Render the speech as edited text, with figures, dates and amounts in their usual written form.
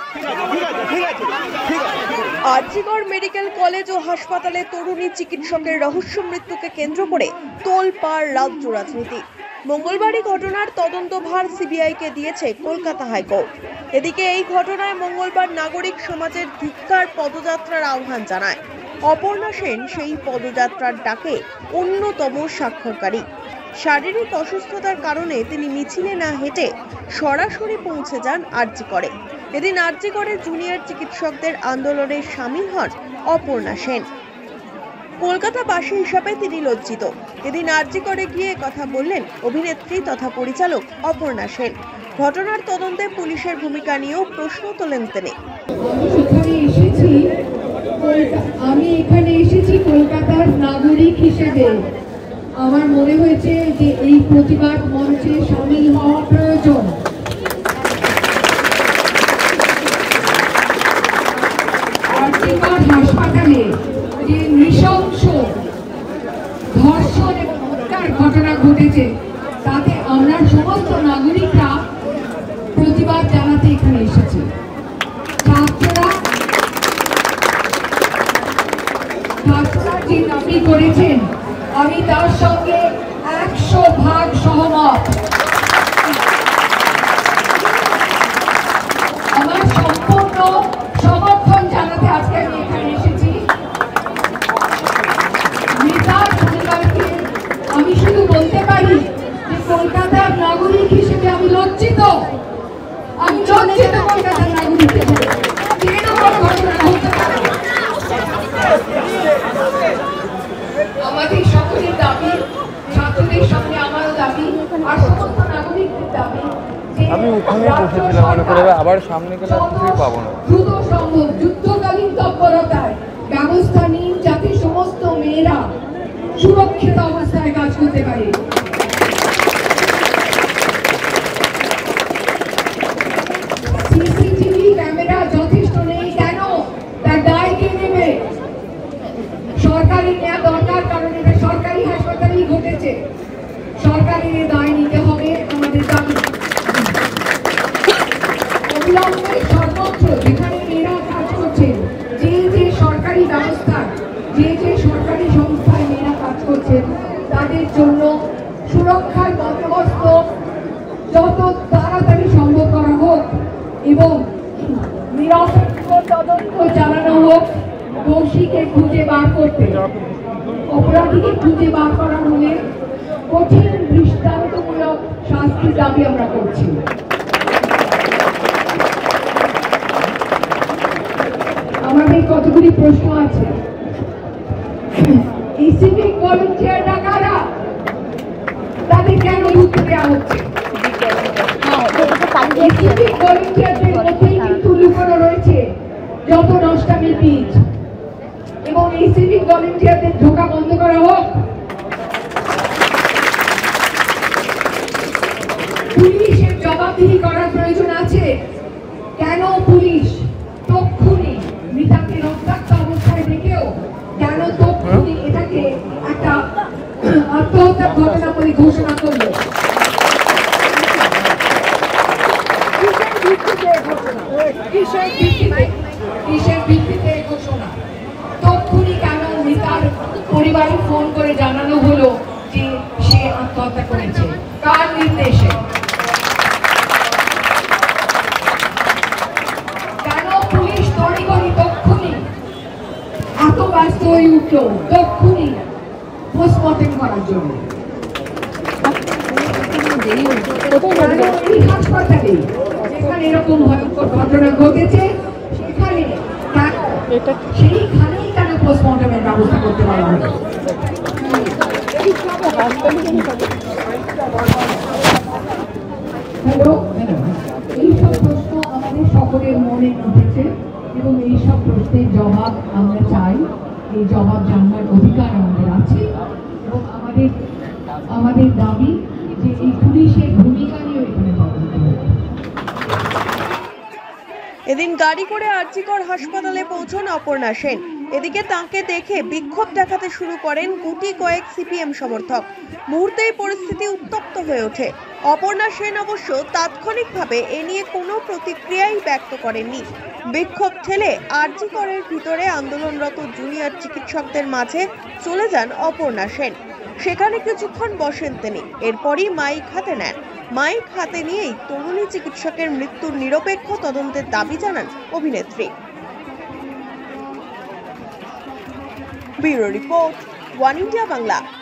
RG Kar medical college ও হাসপাতালে তরুণী চিকিৎসকের রহস্য মৃত্যুকে কেন্দ্র করে তোলপাড় রাজ্য রাজনীতি। মঙ্গলবারই ঘটনার তদন্তভার সিবিআইকে দিয়েছে কলকাতা হাইকোর্ট। এদিকে এই ঘটনায় মঙ্গলবার নাগরিক সমাজের ধিক্কার পদযাত্রার আহ্বান জানায়। অপর্ণা সেন সেই পদযাত্রার ডাকে অন্যতম স্বাক্ষরকারী। শারীরিক অসুস্থতার কারণে তিনি মিছিলে না হেঁটে সরাসরি পৌঁছে যান আরজিকরে। এদিন আরজিকরে জুনিয়র চিকিৎসকদের আন্দোলনে সামিল হন অপর্ণা সেন। কলকাতাবাসী হিসাবে তিনি লজ্জিত। এদিন আরজিকরে গিয়ে কথা বললেন অভিনেত্রী তথা পরিচালক অপর্ণা সেন। ঘটনার তদন্তে পুলিশের ভূমিকা নিয়েও প্রশ্ন তোলেন তিনি। আমি এখানে এসেছি কলকাতার নাগরিক হিসেবে। আমার মনে হয়েছে যে এই প্রতিবাদ মঞ্চে সামিল হওয়া প্রয়োজন। আরজিকর হাসপাতালে যে নৃশংস ধর্ষণ এবং হত্যার ঘটনা ঘটেছে তাতে আমরা সমস্ত নাগরিকরা প্রতিবাদ জানাতে এখানে এসেছি। ছাত্ররা যে দাবি করেছেন আমি তার সঙ্গে 100% সহমত। আমার সম্পূর্ণ সমর্থন জানাতে আজকে আমি এখানে এসেছি। নেতার পরিবারকে আমি শুধু বলতে পারি যে কলকাতার নাগরিক হিসেবে আমি লজ্জিত। আমি লজ্জিত কলকাতার নাগরিক হিসেবে। কেন ঘটনা হতে পারে? আমাদের সকলের দাবি, ছাত্রদের সামনে আমারও দাবি, আর সমস্ত নাগরিকদের দাবি আমি ওখানে বসেছিলাম মনে করে আবার সামনে গেলে কিছুই পাবো না। দ্রুত সম্ভব যুদ্ধকালীন তৎপরতায় ব্যবস্থা নিন যাতে সমস্ত মেয়েরা সুরক্ষিত অবস্থায় কাজ করতে পারে। সিসিটিভি ক্যামেরা যথেষ্ট নেই কেন? তার দায় কে নেবে? সরকারি নেওয়া দরকার, কারণ এটা সরকারি হাসপাতালেই ঘটেছে। সরকারের দায় নিতে হবে আমাদের দাবি। অবিলম্বে সর্বত্র যেখানে মেয়েরা কাজ করছেন, যে সরকারি ব্যবস্থা, যে সরকারি সংস্থায় মেয়েরা কাজ করছেন তাদের জন্য সুরক্ষার বন্দোবস্ত যত তাড়াতাড়ি সম্ভব করা হোক এবং নিরপেক্ষ তদন্ত চালানো হোক। দোষীকে খুঁজে বার করতে, অপরাধীকে খুঁজে বার করা হলে কঠিন দৃষ্টান্তমূলক শাস্তির দাবি আমরা করছি। আমাদের কতগুলি প্রশ্ন আছে। এই সিভিক ভলান্টিয়াররা কারা? তাদের কেন ঢুকতে দেওয়া হচ্ছে? সিভিক ভলান্টিয়ারদের মধ্যেই কিন্তু লুকোনো রয়েছে যত নষ্টামির বীজ, এবং এই সিভিক ভলান্টিয়ারদের ঢোকা বন্ধ করা হোক। পুলিশের জবাবদিহি করার প্রয়োজন আছে। কেন পুলিশ তক্ষুনি মৃতাকে রক্তাক্ত অবস্থায় দেখেও কেন তক্ষুনি এটাকে একটা আত্মহত্যার ঘটনা বলে ঘোষণা করলো? কিসের ভিত্তিতে ঘোষণা? তক্ষুনি কেন মৃতার পরিবারে ফোন করে জানানো হলো যে সে আত্মহত্যা করেছে? কার নির্দেশে? কেন পুলিশ তড়িঘড়ি তক্ষুনি এত ব্যস্ত হয়ে উঠলো তক্ষুনি পোস্টমর্টেম করার জন্য? এই হাসপাতালে যেখানে এরকম ভয়ঙ্কর ঘটনা ঘটেছে সেখানে সেইখানেই কেন পোস্টমর্টেমের ব্যবস্থা করতে পারা হবে? এইসব প্রশ্ন আমাদের সকলের মনে উঠেছে এবং এইসব প্রশ্নের জবাব আমরা চাই। এই জবাব জানার অধিকার আমাদের আছে এবং আমাদের দাবি যে এই পুলিশের ভূমিকা নিয়ে এখানে তদন্ত হবে। এদিন গাড়ি করে আরজিকর হাসপাতালে পৌঁছন অপর্ণা সেন। এদিকে তাকে দেখে বিক্ষোভ দেখাতে শুরু করেন গুটি কয়েক সিপিএম সমর্থক। মুহূর্তেই পরিস্থিতি উত্তপ্ত হয়ে ওঠে। অপর্ণা সেন অবশ্য তাৎক্ষণিকভাবে এ নিয়ে কোনো প্রতিক্রিয়াই ব্যক্ত করেননি। বিক্ষোভ ঠেলে আরজি করের ভিতরে আন্দোলনরত জুনিয়র চিকিৎসকদের মাঝে চলে যান অপর্ণা সেন। সেখানে কিছুক্ষণ বসেন তিনি, এরপরই মাইক হাতে নেন। মাইক হাতে নিয়েই তরুণী চিকিৎসকের মৃত্যুর নিরপেক্ষ তদন্তের দাবি জানান অভিনেত্রী। Bureau report, one India Bangla.